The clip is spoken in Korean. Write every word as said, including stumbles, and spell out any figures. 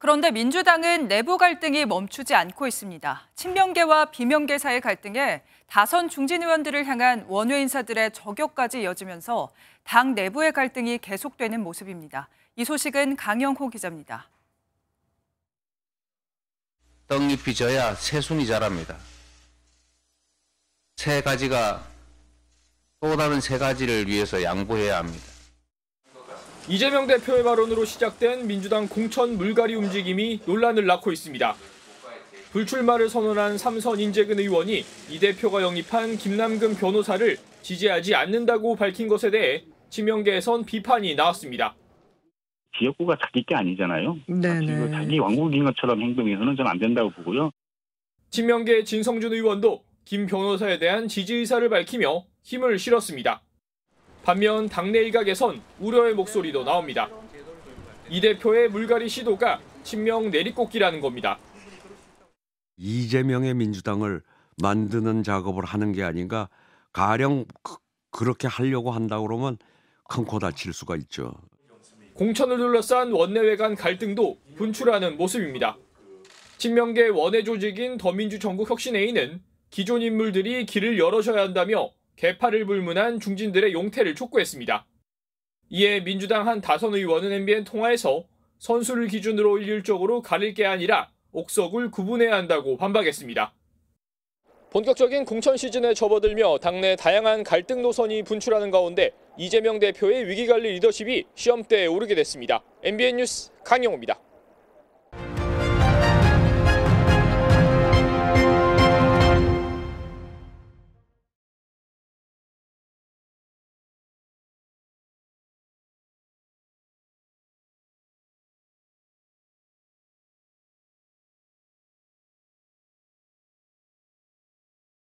그런데 민주당은 내부 갈등이 멈추지 않고 있습니다. 친명계와 비명계 사이 갈등에 다선 중진 의원들을 향한 원외 인사들의 저격까지 이어지면서 당 내부의 갈등이 계속되는 모습입니다. 이 소식은 강영호 기자입니다. 떡잎이 져야 새순이 자랍니다. 새 가지가 또 다른 새 가지를 위해서 양보해야 합니다. 이재명 대표의 발언으로 시작된 민주당 공천 물갈이 움직임이 논란을 낳고 있습니다. 불출마를 선언한 삼선 인재근 의원이 이 대표가 영입한 김남근 변호사를 지지하지 않는다고 밝힌 것에 대해 친명계에선 비판이 나왔습니다. 지역구가 자기 게 아니잖아요. 네네. 자기 왕국인 것처럼 행동해서는 좀 안 된다고 보고요. 친명계 진성준 의원도 김 변호사에 대한 지지 의사를 밝히며 힘을 실었습니다. 반면 당내 일각에선 우려의 목소리도 나옵니다. 이 대표의 물갈이 시도가 친명 내리꽂기라는 겁니다. 이재명의 민주당을 만드는 작업을 하는 게 아닌가. 가령 그렇게 하려고 한다고 그러면 큰 코 다칠 수가 있죠. 공천을 둘러싼 원내외 간 갈등도 분출하는 모습입니다. 친명계 원외 조직인 더민주전국혁신회의는 기존 인물들이 길을 열어줘야 한다며 개파를 불문한 중진들의 용퇴를 촉구했습니다. 이에 민주당 한 다선 의원은 엠비엔 통화에서 선수를 기준으로 일률적으로 가릴 게 아니라 옥석을 구분해야 한다고 반박했습니다. 본격적인 공천 시즌에 접어들며 당내 다양한 갈등 노선이 분출하는 가운데 이재명 대표의 위기관리 리더십이 시험대에 오르게 됐습니다. 엠비엔 뉴스 강영호입니다.